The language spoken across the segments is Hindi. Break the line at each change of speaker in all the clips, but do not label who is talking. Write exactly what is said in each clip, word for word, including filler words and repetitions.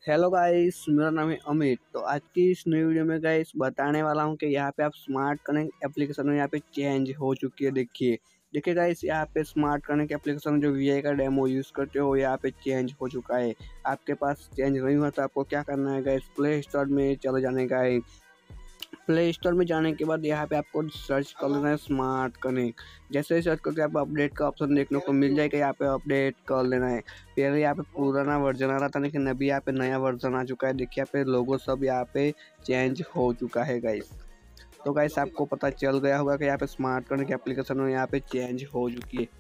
हेलो गाइस, मेरा नाम है अमित। तो आज की इस नई वीडियो में गाइस बताने वाला हूं कि यहाँ पे आप स्मार्ट कनेक्ट एप्लीकेशन में यहाँ पे चेंज हो चुकी है। देखिए देखिए गाइस, यहाँ पे स्मार्ट कनेक्ट एप्लीकेशन जो वी आई का डेमो यूज़ करते हो यहाँ पे चेंज हो चुका है। आपके पास चेंज नहीं हुआ तो आपको क्या करना है गाइस, प्ले स्टोर में चले जाने का है। प्ले स्टोर में जाने के बाद यहाँ पे आपको सर्च कर लेना है स्मार्ट कनेक्ट। जैसे ही सर्च करके आपको अपडेट का ऑप्शन देखने को मिल जाएगा, यहाँ पे अपडेट कर लेना है। पहले यहाँ पे पुराना वर्जन आ रहा था, लेकिन अभी यहाँ पे नया वर्जन आ चुका है। देखिए यहाँ पे लोगो सब यहाँ पे चेंज हो चुका है गाइस। तो गाइस आपको पता चल गया होगा कि यहाँ पे स्मार्ट कनेक्ट एप्लीकेशन में यहाँ पे चेंज हो चुकी है।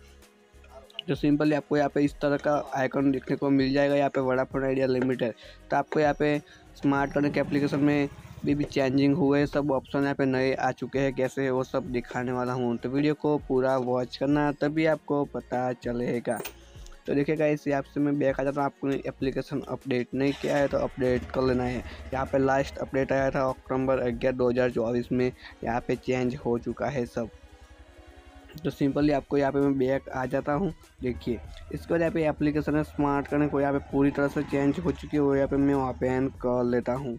तो सिंपली आपको यहाँ पे इस तरह का आइकन देखने को मिल जाएगा, यहाँ पे वोडाफोन आइडिया लिमिटेड। तो आपको यहाँ पे स्मार्ट कनेक्ट एप्लीकेशन में भी, भी चेंजिंग हुए सब ऑप्शन यहाँ पे नए आ चुके हैं, कैसे वो सब दिखाने वाला हूँ। तो वीडियो को पूरा वॉच करना, तभी आपको पता चलेगा। तो देखिएगा, इस ऐप से मैं बैक आ जाता हूँ। आपको एप्लीकेशन अपडेट नहीं किया है तो अपडेट कर लेना है। यहाँ पे लास्ट अपडेट आया था अक्टूबर ग्यारह दो हज़ार चौबीस में, यहाँ पे चेंज हो चुका है सब। तो सिंपली आपको यहाँ पे मैं बैक आ जाता हूँ। देखिए इसके बाद यहाँ पे एप्लीकेशन है स्मार्ट कनेक्ट को यहाँ पे पूरी तरह से चेंज हो चुकी है, वो यहाँ पे मैं ओपन कर लेता हूँ।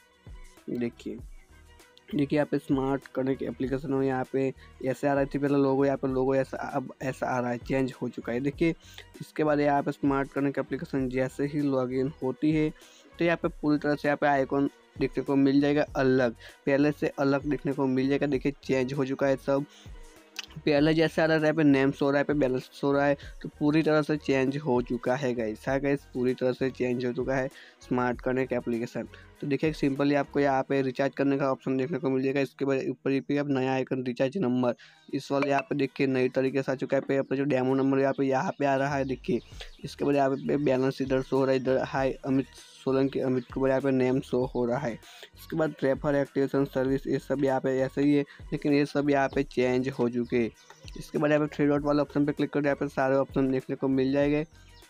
देखिए देखिए यहाँ पे स्मार्ट कनेक्ट एप्लीकेशन हो, यहाँ पे ऐसे आ रही थी पहले लोगो, यहाँ पे लोगो ऐसा अब ऐसा आ रहा है, चेंज हो चुका है। देखिए इसके बाद यहाँ पे स्मार्ट कनेक्ट एप्लीकेशन जैसे ही लॉगिन होती है तो यहाँ पे पूरी तरह से यहाँ पे आइकॉन देखने को मिल जाएगा, अलग पहले से अलग देखने को मिल जाएगा। देखिए चेंज हो चुका है सब, पहले जैसे आ रहा था यहाँ पे नेम शो रहा है, पे बैलेंस शो रहा है। तो पूरी तरह से चेंज हो चुका है गाइस। हाँ गाइस, पूरी तरह से चेंज हो चुका है स्मार्ट कनेक्ट एप्लीकेशन। तो देखिए सिंपली आपको यहाँ पे रिचार्ज करने का ऑप्शन देखने को मिल जाएगा। इसके बाद ऊपर ही पे अब नया आइकन रिचार्ज नंबर, इस वाले यहाँ पे देखिए नई तरीके से आ चुका है। पे अपना जो डेमो नंबर यहाँ पे यहाँ पे आ रहा है। देखिए इसके बाद यहाँ पे बैलेंस इधर शो हो रहा है, इधर हाई अमित सोलंकी अमित कुमार यहाँ पे नेम शो हो रहा है। इसके बाद रेफर एक्टिवेशन सर्विस, ये सब यहाँ पे ऐसे ही है, लेकिन ये सब यहाँ पे चेंज हो चुके हैं। इसके बाद यहाँ पे थ्री डॉट वाले ऑप्शन पे क्लिक कर, यहाँ पे सारे ऑप्शन देखने को मिल जाएंगे।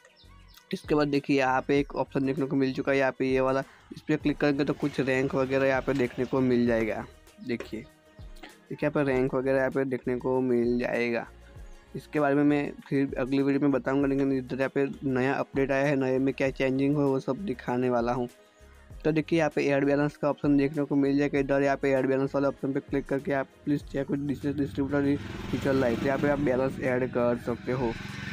इसके बाद देखिए यहाँ पे एक ऑप्शन देखने को मिल चुका है, यहाँ पे ये वाला, इस पर क्लिक करेंगे तो कुछ रैंक वगैरह यहाँ पे देखने को मिल जाएगा। देखिए देखिए यहाँ पे रैंक वगैरह यहाँ पे देखने को मिल जाएगा। इसके बारे में मैं फिर अगली वीडियो में बताऊंगा, लेकिन इधर यहाँ पे नया अपडेट आया है, नए में क्या चेंजिंग हो वो सब दिखाने वाला हूँ। तो देखिए यहाँ पे ऐड बैलेंस का ऑप्शन देखने को मिल जाएगा। इधर यहाँ पे ऐड बैलेंस वाले ऑप्शन पे क्लिक करके आप please check distributor feature lite, यहाँ पे आप बैलेंस ऐड कर सकते हो।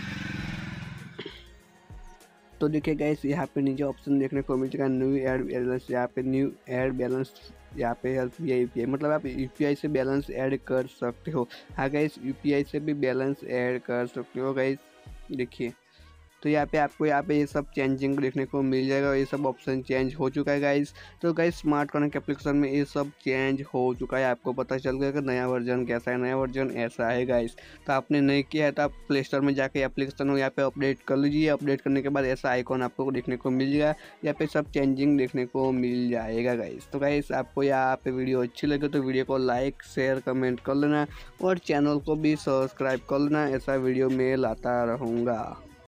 तो देखिए गाइस, यहाँ पे नीचे ऑप्शन देखने को मिल जाएगा न्यू ऐड बैलेंस, यहाँ पे न्यू ऐड बैलेंस, यहाँ पे U P I U P I मतलब आप यू पी आई से बैलेंस ऐड कर सकते हो। हाँ गाइस, यू पी आई से भी बैलेंस ऐड कर सकते हो गाइस। देखिए तो यहाँ पे आपको यहाँ पे ये सब चेंजिंग देखने को मिल जाएगा, ये सब ऑप्शन चेंज हो चुका है गाइस। तो गाइस स्मार्ट कनेक्ट एप्लीकेशन में ये सब चेंज हो चुका है, आपको पता चल गया कि नया वर्जन कैसा है। नया वर्जन ऐसा है गाइस। तो आपने नहीं किया है तो आप प्ले स्टोर में जाके एप्लीकेशन हो यहाँ पे अपडेट कर लीजिए। अपडेट करने के बाद ऐसा आइकॉन आपको देखने को मिल जाएगा, यहाँ पे सब चेंजिंग देखने को मिल जाएगा गाइस। तो गाइस आपको यहाँ पे वीडियो अच्छी लगे तो वीडियो को लाइक शेयर कमेंट कर लेना, और चैनल को भी सब्सक्राइब कर लेना, ऐसा वीडियो में लाता रहूँगा।